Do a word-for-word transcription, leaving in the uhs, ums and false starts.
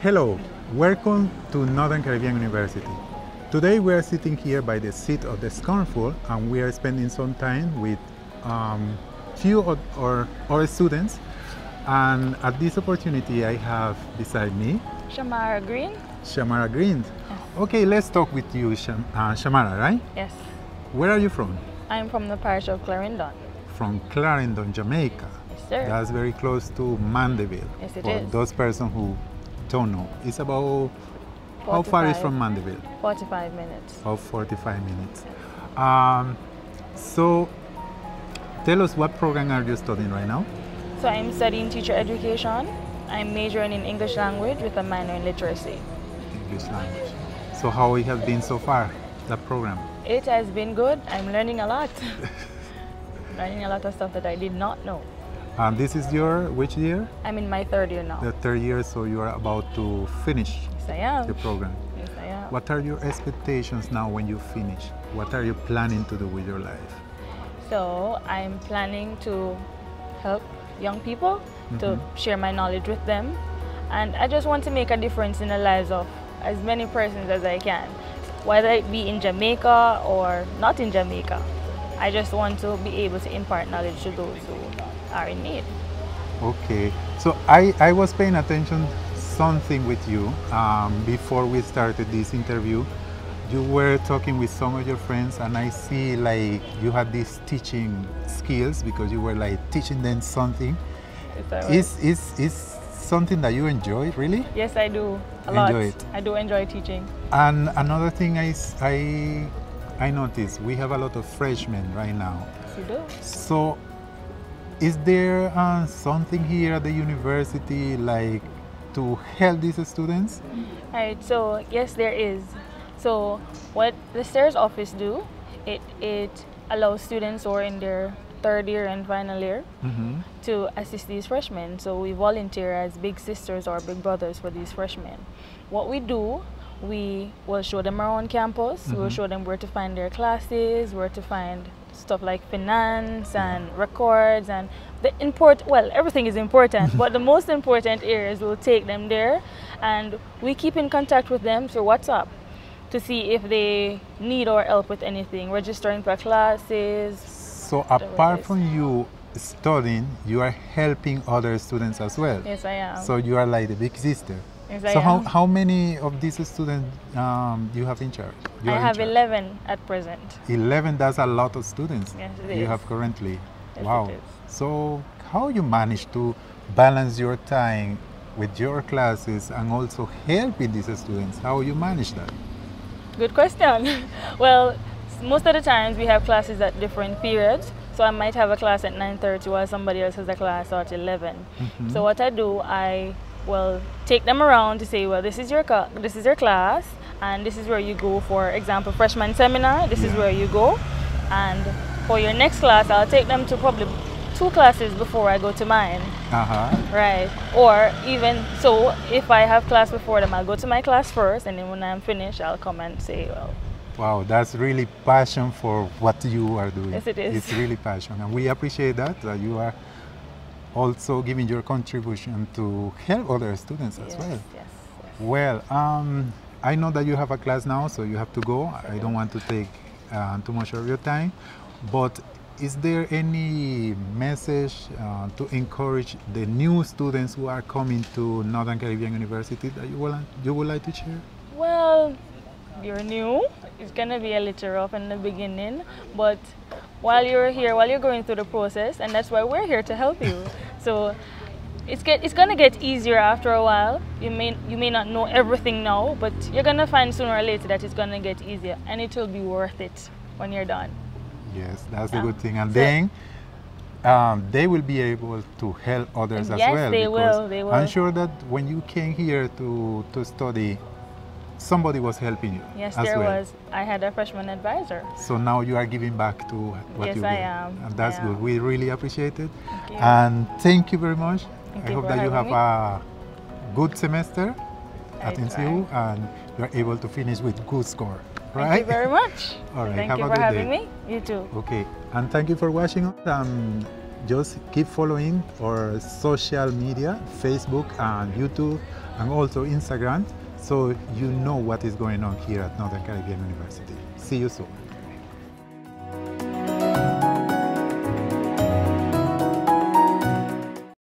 Hello, welcome to Northern Caribbean University. Today we are sitting here by the seat of the Scornful and we are spending some time with um, few of our, our students. And at this opportunity I have beside me Shamara Green. Shamara Green. Yes. Okay, let's talk with you, Sham uh, Shamara, right? Yes. Where are you from? I'm from the parish of Clarendon. From Clarendon, Jamaica. Yes, sir. That's very close to Mandeville. Yes, it For is. those persons who don't know. It's about, how far is from Mandeville? forty-five minutes. About forty-five minutes. Um, so, tell us, what program are you studying right now? So I'm studying teacher education. I'm majoring in English language with a minor in literacy. English language. So how it has been so far, that program? It has been good. I'm learning a lot. learning a lot of stuff that I did not know. And this is your, which year? I'm in my third year now. The third year, so you are about to finish Yes, I am. the program. Yes, I am. What are your expectations now when you finish? What are you planning to do with your life? So I'm planning to help young people, mm-hmm. to share my knowledge with them. And I just want to make a difference in the lives of as many persons as I can, whether it be in Jamaica or not in Jamaica. I just want to be able to impart knowledge to those who are in need. Okay, so I, I was paying attention something with you um, before we started this interview. You were talking with some of your friends and I see like you had these teaching skills because you were like teaching them something. Is, is, is something that you enjoy, really? Yes, I do. A enjoy lot. It. I do enjoy teaching. And another thing I, I, I noticed, we have a lot of freshmen right now. Yes, you do. So, is there uh, something here at the university like to help these students? All right, so yes, there is. So what the S A R's office do, it, it allows students who are in their third year and final year mm-hmm. to assist these freshmen. So we volunteer as big sisters or big brothers for these freshmen. What we do, we will show them around campus, mm-hmm. we'll show them where to find their classes, where to find stuff like finance and records and the import, well, everything is important, but the most important areas, we'll take them there and we keep in contact with them through WhatsApp to see if they need our help with anything, registering for classes. So apart from you studying, you are helping other students as well? Yes, I am. So you are like the big sister? Yes, so I how, am. how many of these students um, you have in charge? You I have charge? eleven at present. eleven, that's a lot of students. Yes, it you is. have currently. Yes, wow. it is. So how you manage to balance your time with your classes and also helping these students? How you manage that? Good question. Well, most of the times we have classes at different periods. So I might have a class at nine thirty while somebody else has a class at eleven. Mm-hmm. So what I do, I will take them around to say, well, this is your this is your class, and this is where you go. For example, freshman seminar, this yeah. is where you go. And for your next class, I'll take them to probably two classes before I go to mine. Uh-huh. Right. Or even, so if I have class before them, I'll go to my class first, and then when I'm finished, I'll come and say, well. Wow, that's really passion for what you are doing. Yes, it is. It's really passion, and we appreciate that, that you are also giving your contribution to help other students as yes, well. Yes, yes. Well, um, I know that you have a class now, so you have to go. I don't want to take uh, too much of your time, but is there any message uh, to encourage the new students who are coming to Northern Caribbean University that you would, you would like to share? Well, you're new. It's going to be a little rough in the beginning, but while you're here, while you're going through the process, and that's why we're here to help you. So it's get it's going to get easier after a while. You may you may not know everything now, but you're going to find sooner or later that it's going to get easier, and it will be worth it when you're done. Yes, that's yeah. a good thing. And so, then um, they will be able to help others as yes, well. They will, they will. I'm sure that when you came here to, to study, somebody was helping you. Yes, as there well. was. I had a freshman advisor. So now you are giving back to what yes, you I did. am. And that's I good. am. We really appreciate it. Thank you. And thank you very much. Thank I you hope for that you have me. a good semester at I N C U and you're able to finish with good score. Right? Thank you very much. All right. Thank have you a for good having day. me. You too. Okay. And thank you for watching. Um, just keep following our social media, Facebook and YouTube, and also Instagram, so you know what is going on here at Northern Caribbean University. See you soon.